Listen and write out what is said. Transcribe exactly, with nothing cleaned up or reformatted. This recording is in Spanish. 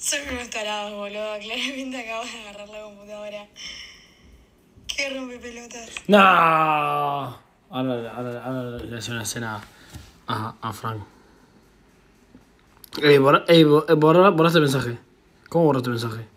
Son unos tarados, boludo. Claramente acabo de agarrar la computadora. Qué rompepelotas. No. Ahora, ahora, ahora le hace una escena a, a Frank. Ey, borra, ey, borra, borraste el mensaje. ¿Cómo borraste el mensaje?